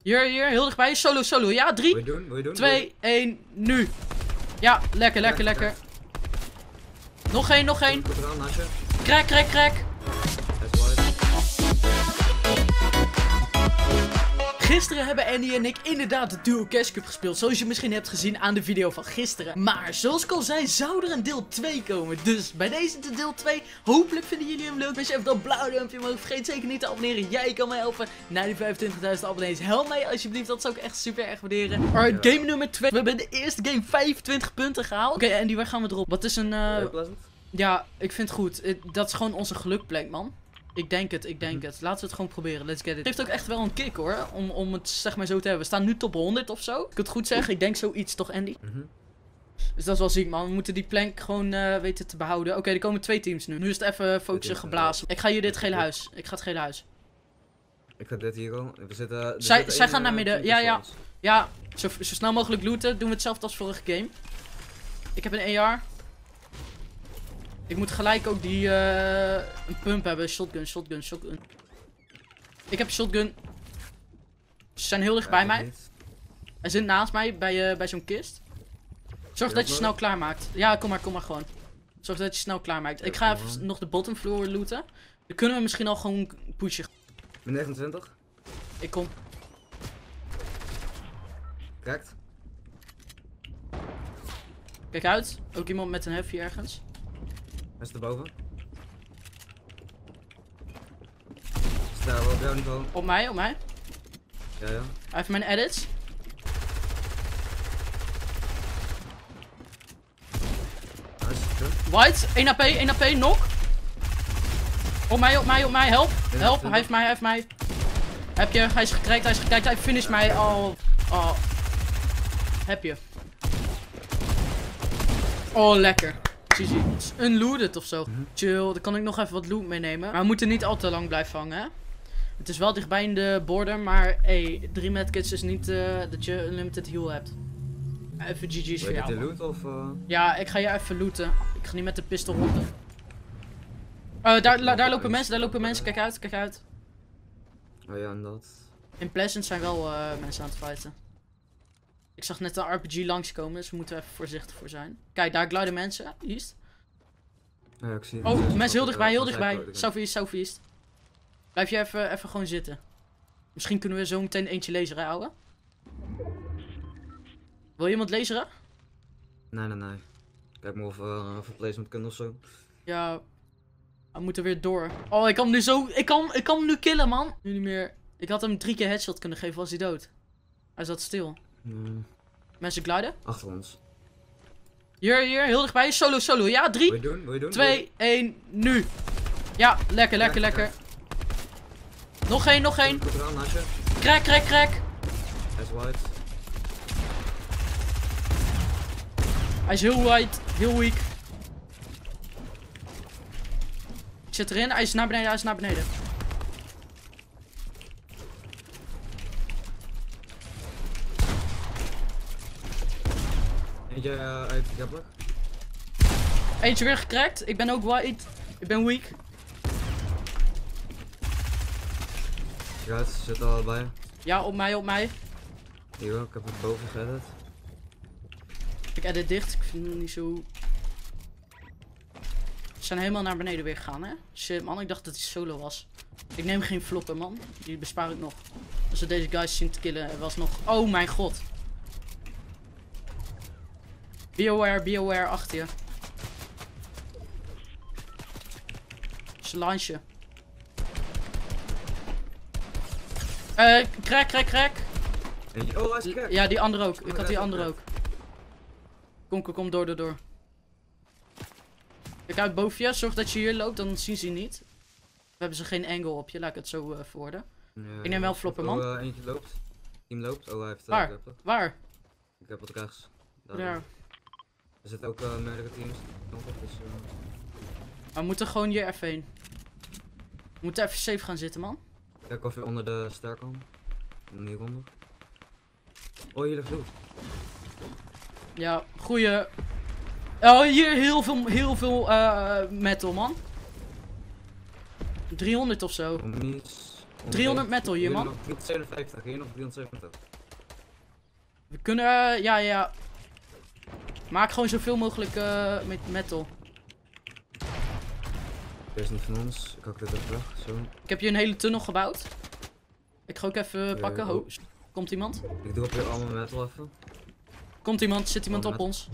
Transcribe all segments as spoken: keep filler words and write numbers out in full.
Hier, hier, heel dichtbij. Solo, solo. Ja, drie, Wil je doen? Wil je doen? twee, één, nu. Ja, lekker, lekker, lekker. Ja. Nog één, nog één. Goed eraan, naast je. Crack, crack, crack. Gisteren hebben Andy en ik inderdaad de Duo Cash Cup gespeeld, zoals je misschien hebt gezien aan de video van gisteren. Maar zoals ik al zei, zou er een deel twee komen. Dus bij deze de deel twee, hopelijk vinden jullie hem leuk. Als je even dat blauwe duimpje omhoog, vergeet zeker niet te abonneren. Jij kan mij helpen naar die vijfentwintigduizend abonnees. Help mij alsjeblieft, dat zou ik echt super erg waarderen. Alright, game nummer twee. We hebben in de eerste game vijfentwintig punten gehaald. Oké, okay, Andy, waar gaan we erop? Wat is een... Uh... Ja, ik vind het goed. Dat is gewoon onze gelukplek, man. Ik denk het, ik denk het. Laten we het gewoon proberen. Let's get it. Het heeft ook echt wel een kick hoor. Om, om het zeg maar zo te hebben. We staan nu top honderd of zo. Ik kan het goed zeggen. Ik denk zoiets toch, Andy? Mm-hmm. Dus dat is wel ziek, man. We moeten die plank gewoon uh, weten te behouden. Oké, okay, er komen twee teams nu. Nu is het even focussen geblazen. Ik ga hier dit gele huis. Ik ga het gele huis. Ik ga dit hier al. We zitten. Zij, zitten zij gaan naar midden. Ja, ja. Ja, zo, zo snel mogelijk looten. Doen we hetzelfde als vorige game. Ik heb een A R. Ik moet gelijk ook die, uh, een pump hebben. Shotgun, shotgun, shotgun. Ik heb een shotgun. Ze zijn heel dicht bij mij. Hij zit naast mij bij, uh, bij zo'n kist. Zorg dat je snel klaarmaakt. Ja, kom maar, kom maar gewoon. Zorg dat je snel klaarmaakt. Ik ga even nog de bottom floor looten. Dan kunnen we misschien al gewoon pushen. Min negenentwintig. Ik kom. Correct. Kijk uit. Ook iemand met een heavy ergens. Hij is erboven. Is daar wel op jouw niveau? Op mij, op mij. Ja, ja. Hij heeft mijn edits. White, één A P, één A P, knock. Op mij, op mij, op mij, help. Help, hij heeft mij, hij heeft mij. Heb je, hij is gekrekt, hij is gekrekt, hij finisht mij. Oh, oh. Heb je. Oh, lekker. G G. Unlooted of zo. Mm-hmm. Chill, dan kan ik nog even wat loot meenemen. Maar we moeten niet al te lang blijven hangen, hè. Het is wel dichtbij in de border, maar hey, drie medkits is niet uh, dat je unlimited heal hebt. Even G G's voor jou. Wil je loot of... Uh... Ja, ik ga je even looten. Ik ga niet met de pistool ronden. Uh, daar, la, daar lopen mensen, daar lopen mensen. Kijk uit, kijk uit. Oh ja, en dat. In Pleasant zijn wel uh, mensen aan het fighten. Ik zag net een R P G langskomen, dus we moeten even voorzichtig voor zijn. Kijk, daar gliden mensen. East. Ja, ik zie oh, mensen dus heel dichtbij, heel dichtbij. Southeast, southeast. Blijf je even, even gewoon zitten. Misschien kunnen we zo meteen eentje laseren, ouwe. Wil je iemand laseren? Nee, nee, nee. Kijk maar of we uh, even placement kunnen of zo. Ja, we moeten weer door. Oh, ik kan hem nu zo... Ik kan, ik kan hem nu killen, man. Nu niet meer. Ik had hem drie keer headshot kunnen geven, was hij dood. Hij zat stil. Hmm. Mensen gliden. Achter ons. Hier, hier, heel dichtbij. Solo, solo. Ja, drie, Wil je doen? Wil je doen? twee, één, nu. Ja, lekker, lekker, ja, lekker. Ja. Nog één, nog één. Goed eraan, naast je. Crack, crack, crack. Hij is white. Hij is heel white, heel weak. Ik zit erin, hij is naar beneden, hij is naar beneden. Eentje uh, uit Gabler. Eentje weer gecrackt, ik ben ook white. Ik ben weak. Ja, ze zitten al bij. Ja, op mij, op mij. Hier, ik heb het boven geëdit. Ik edit dicht, ik vind het niet zo... Ze zijn helemaal naar beneden weer gegaan, hè? Shit, man, ik dacht dat hij solo was. Ik neem geen floppen, man. Die bespaar ik nog. Als we deze guys zien te killen, er was nog... Oh, mijn god. Be aware, be aware, achter je. Slansje. Eh, crack, crack, crack. Oh, hij is crack. Ja, die andere ook. Ik had die andere ook. Kom, kom, kom, door, door, door. Kijk uit boven je, zorg dat je hier loopt, dan zien ze je niet. We hebben ze geen angle op je, laat ik het zo uh, verwoorden. Ja, ik neem wel flopper, man. Oh, uh, eentje loopt. Team loopt. Oh, hij heeft... Uh, Waar? Waar? Ik heb het rechts. Daar. Ja. Er zitten ook uh, meerdere teams. Dus, uh... Maar we moeten gewoon hier even heen. We moeten even safe gaan zitten, man. Kijk of je onder de ster komt. Hieronder. Oh, hier ligt loot. Ja, goeie. Oh, hier heel veel, heel veel uh, metal, man. driehonderd of zo. Niets. driehonderd metal hier, man. driehonderdzevenenvijftig, hier nog driehonderdzevenenvijftig. We kunnen, uh, ja, ja. Maak gewoon zoveel mogelijk uh, met metal. Deze is niet van ons, ik hak dit even weg, zo. Ik heb hier een hele tunnel gebouwd. Ik ga ook even Ja, pakken. oh. Oh, komt iemand? Ik doe op hier allemaal metal even. Komt iemand? Zit iemand Oh, op met- ons?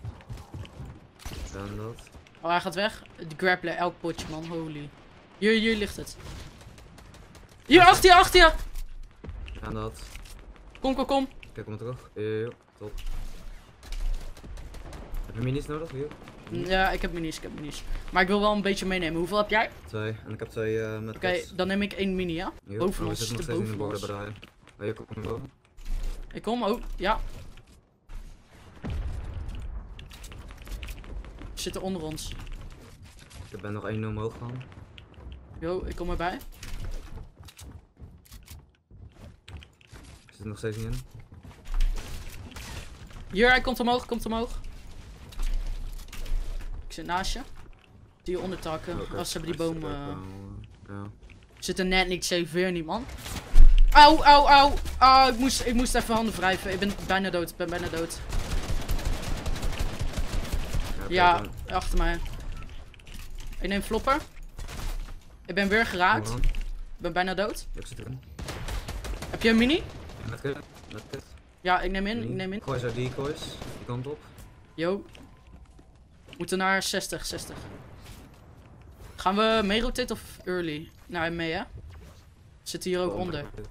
En dat. Oh, hij gaat weg. Die grappelen, elk potje, man. Holy. Hier, hier ligt het. Hier, achter je, achter je! En dat. Kom, kom, kom. Kijk, kom maar terug. Yo, top. Heb je minis nodig hier? Ja, ik heb minis, ik heb minis. Maar ik wil wel een beetje meenemen. Hoeveel heb jij? Twee. En ik heb twee uh, met Oké, dan neem ik één mini, ja? Yo, boven oh, ons, we zitten nog de steeds in de boven borden ons. bij de Oh, hier kom ik boven. Ik kom, oh, ja. Ze zitten onder ons. Ik ben nog één nul omhoog gegaan. Yo, ik kom erbij. Ik zit er nog steeds niet in. Hier, hij komt omhoog, komt omhoog. Ik zit naast je. Die je ondertakken. Oké. Als ze hebben die Hij boom... zit er Uh... ook wel, uh, ja. Zit er net niet, safe weer niet, man. Auw, auw, auw. Ah, ik moest, ik moest even handen wrijven. Ik ben bijna dood, ik ben bijna dood. Ja, Ja, kijk, achter mij. Ik neem flopper. Ik ben weer dan. geraakt. Kom Ik maar. ben bijna dood. Ik zit erin. Heb je een mini? Ja, met kut. Met kut. Ja, ik neem in, ik neem in. Gooi zo decoys. Die kant op. Yo. We moeten naar zestig, zestig. Gaan we mee rotate of early? Nou, mee hè? Zit hier ook Oh, onder. maar-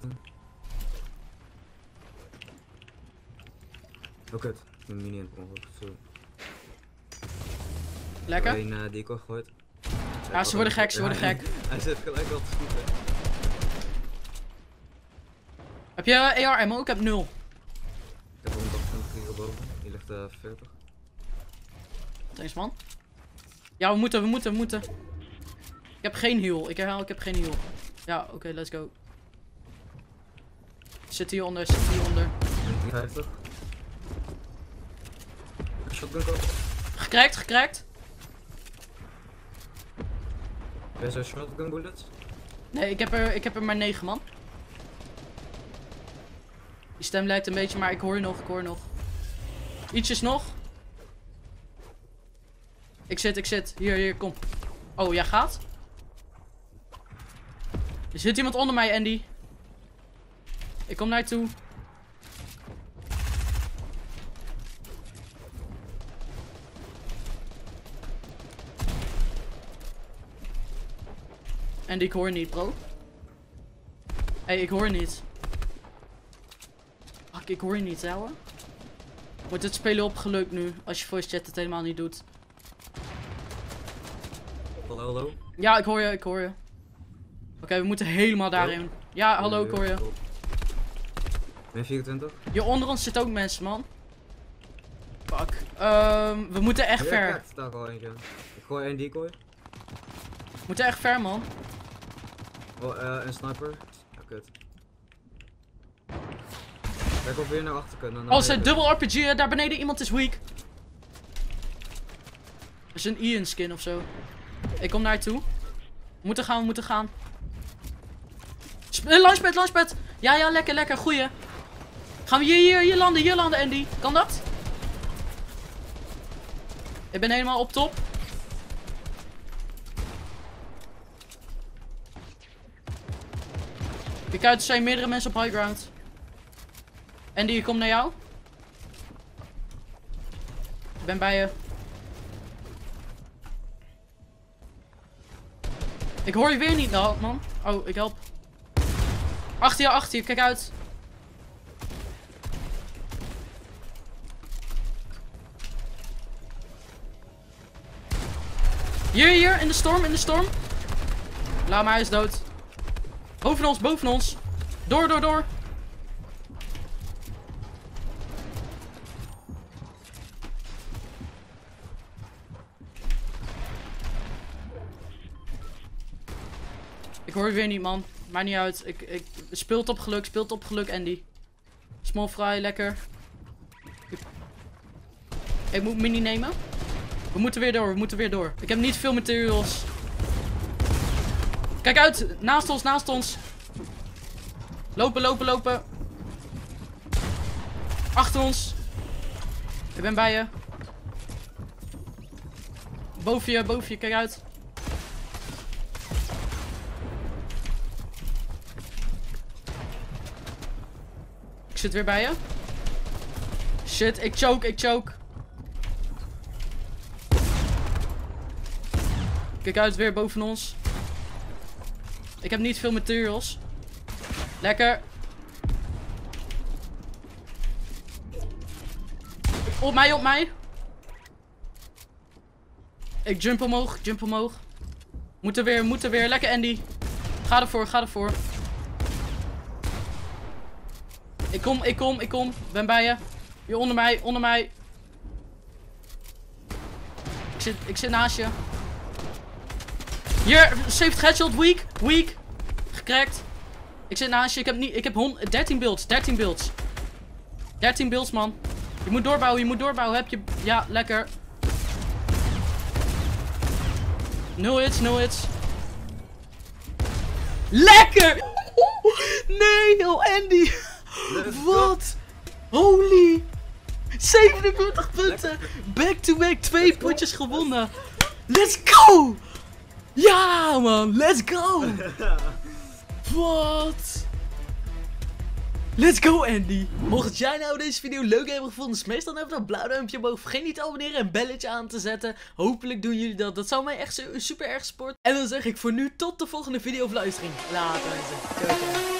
Oh kut. Ik heb een mini in het ongeluk. Zo. Lekker? Alleen uh, decoy gegooid. Ja, ze worden gek, ze worden gek. Hij zit gelijk wel te schieten. Heb je A R ammo? Ik heb nul. Ik heb honderdtachtig hier boven. Hier ligt uh, veertig. Thanks man. Ja, we moeten, we moeten, we moeten. Ik heb geen heal. Ik herhaal, ik heb geen heal. Ja, oké, okay, let's go. Zit hieronder, zit hieronder. vijftig. Shotgun kop. Gekrakt, gekrakt. Ben je zo'n shotgun bullets? Nee, ik heb er, ik heb er maar negen man. Die stem lijkt een beetje, maar ik hoor je nog, ik hoor je nog. Ietsjes nog. Ik zit, ik zit. Hier, hier, kom. Oh, jij gaat? Er zit iemand onder mij, Andy. Ik kom naar je toe. Andy, ik hoor je niet, bro. Hé, hey, ik hoor je niet. Fuck, ik hoor je niet, ouwe. Wordt het spelen op geluk nu, als je voice chat het helemaal niet doet. Hallo, hallo. Ja, ik hoor je, ik hoor je. Oké, okay, we moeten helemaal daarin. Ja, hallo, ik hoor je. Ben je vierentwintig? Hier onder ons zitten ook mensen, man. Fuck. Um, we moeten echt Ja, ver. kijk, daar al eentje. Ik gooi één decoy. We moeten echt ver, man. Oh, uh, een sniper. Ja, kut. Kijk of we weer naar achter kunnen. dan Oh, ze ben je dubbel R P G, daar beneden iemand is weak. Er is een Ian skin of zo. Ik kom naar je toe. We moeten gaan, we moeten gaan. Sp eh, launchpad, launchpad. Ja, ja, lekker, lekker, goeie. Gaan we hier, hier, hier landen, hier landen, Andy. Kan dat? Ik ben helemaal op top. Kijk uit, er zijn meerdere mensen op high ground. Andy, ik kom naar jou. Ik ben bij je. Ik hoor je weer niet, nou, man. Oh, ik help. Achter je, achter je, kijk uit. Hier, hier, in de storm, in de storm. Laat maar, hij is dood. Boven ons, boven ons. Door, door, door. Ik hoor je weer niet, man. Maakt niet uit. Ik, ik, speelt op geluk, speelt op geluk, Andy. Small fry, lekker. Ik, ik moet mini nemen. We moeten weer door, we moeten weer door. Ik heb niet veel materials. Kijk uit, naast ons, naast ons. Lopen, lopen, lopen. Achter ons. Ik ben bij je. Boven je, boven je, kijk uit. Ik zit weer bij je. Shit, ik choke, ik choke. Kijk uit, weer boven ons. Ik heb niet veel materials. Lekker. Op mij, op mij. Ik jump omhoog, jump omhoog. Moeten weer, moeten weer. Lekker Andy. Ga ervoor, ga ervoor. Ik kom, ik kom, ik kom. Ben bij je. Hier onder mij, onder mij. Ik zit, ik zit naast je. Hier, saved headshot, weak, weak. Gecrackt. Ik zit naast je, ik heb niet, ik heb honderd, dertien builds, dertien builds. dertien builds, man. Je moet doorbouwen, je moet doorbouwen. Heb je, ja, lekker. Nul hits, nul hits. Lekker! Nee, oh Andy. Wat? Holy. zevenenveertig punten. Back to back, twee potjes gewonnen. Let's go! Ja man, let's go! Wat? Let's go Andy! Mocht jij nou deze video leuk hebben gevonden, smash dan even dat blauw duimpje omhoog. Vergeet niet te abonneren en belletje aan te zetten. Hopelijk doen jullie dat. Dat zou mij echt super erg sporten. En dan zeg ik voor nu tot de volgende video of livestream. Later mensen. Ciao, ciao.